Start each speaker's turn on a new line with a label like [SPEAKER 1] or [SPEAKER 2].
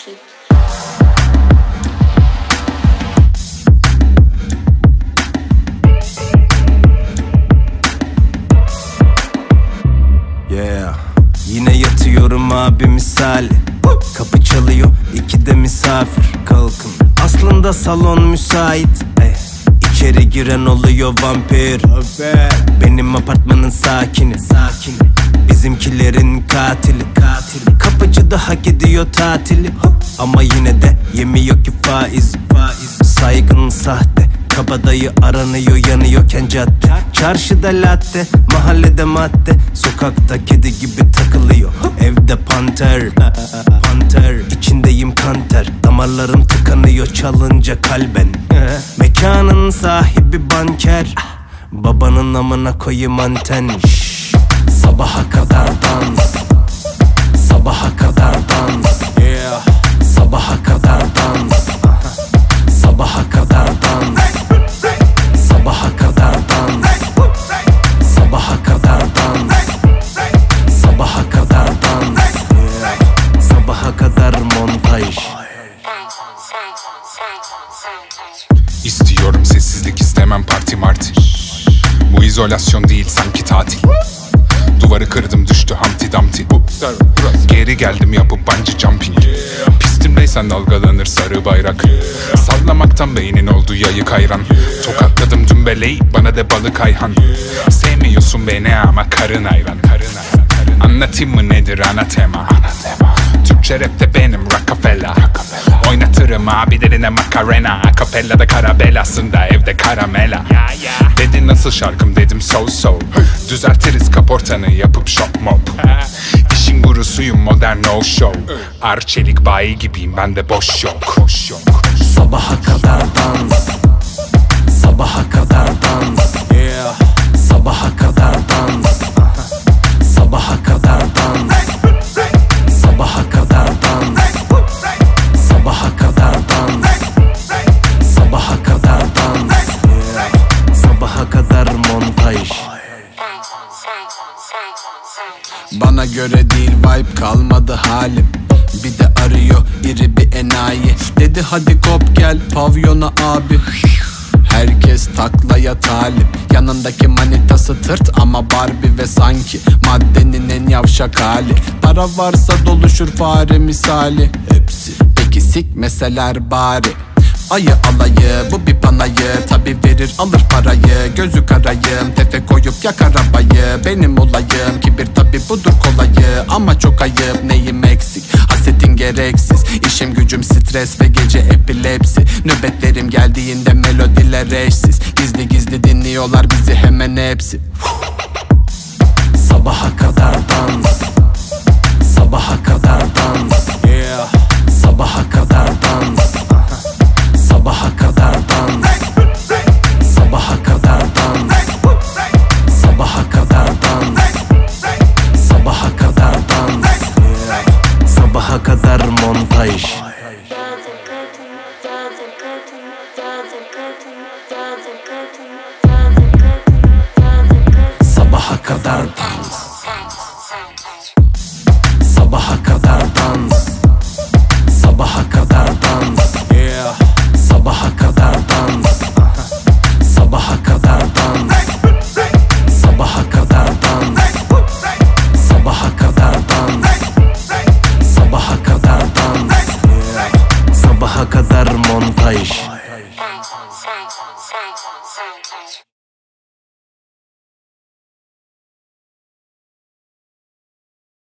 [SPEAKER 1] Keçeci.
[SPEAKER 2] Yeah. Yine yatıyorum abi misali. Kapı çalıyor, 2'de misafir. Kalkın, aslında salon müsait. İçeri giren oluyor vampir. Benim apartmanın sakini. Bizimkilerin katili. Kapıcı da hak ediyor tatili. Ama yine de yemiyor ki faiz. Saygın sahte. Kabadayı aranıyor, yanıyorken cadde. Çarşıda latte, mahallede madde. Sokakta kedi gibi takılıyor, evde panter. İçindeyim kanter. Damarlarım tıkanıyor çalınca kalben. Mekanın sahibi banker. Babanın amına koyayım anten. Sabaha kadar dans. Sabaha kadar dans. Sabaha kadar dans. Sabaha kadar dans. Sabaha kadar dans. Sabaha kadar dans. Sabaha kadar dans. Sabaha kadar montaj.
[SPEAKER 3] İstiyorum sessizlik, istemem parti marti. Bu izolasyon değil sanki tatil. Duvarı kırdım düştü Humpty Dumpty. Geri geldim yapıp bungee jumping. Pistimdeysen dalgalanır sarı bayrak. Sallamaktan beynin oldu yayık ayran. Tokatladım dün beleği, bana de balık ayhan. Sevmiyorsun beni ama karın ayran. Anlatayım mı nedir anatema? Türkçe rapte benim Rockefeller. Oynatırım abilerine makarena. Akapellada kara belasında evde karamela. Dedi nasıl şarkım dedim so. Düzeltiriz kaportanı yapıp shop mop. İşin gurusuyum modern no show. Arçelik bayi gibiyim bende boş yok.
[SPEAKER 2] Sabaha kadar dans. Sabaha kadar dans. Sabaha kadar dans. Sabaha kadar dans. Sabaha kadar dans. Sabaha kadar dans. Sabaha kadar dans. Sabaha kadar montaj.
[SPEAKER 4] Bana göre değil vibe kalmadı halim. Bir de arıyor iri bir enayi. Dedi hadi kop gel pavyona abi. Herkes taklaya talip. Yanındaki manitası tırt ama Barbie ve sanki maddenin en yavşak hali. Para varsa doluşur fare misali. Hepsi peki sikmeseler bari. Ayı alayı bu bir panayı. Tabi verir alır parayı. Gözü karayım tefe koyup yak arabayı. Benim olayım kibir tabi budur kolayı. Ama çok ayıp neyim eksik. Hasetin gereksiz. İşim gücüm stres ve gece epilepsi. Nöbetlerim geldiğinde melodiler eşsiz. Gizli gizli dinliyorlar bizi hemen hepsi.
[SPEAKER 2] Sabaha kadar dans. Sabaha kadar dans. Sabaha kadar dans. Sabaha kadar dans. Sabaha kadar dans. Sabaha kadar dans. Sabaha kadar dans. Sabaha kadar montaj. Sabaha kadar dans. Sabaha kadar dans. Sabaha kadar dans. Sabaha kadar dans. Sabaha kadar dans. Sabaha kadar dans. Sabaha kadar dans. Sabaha kadar dans. Sabaha kadar montaj.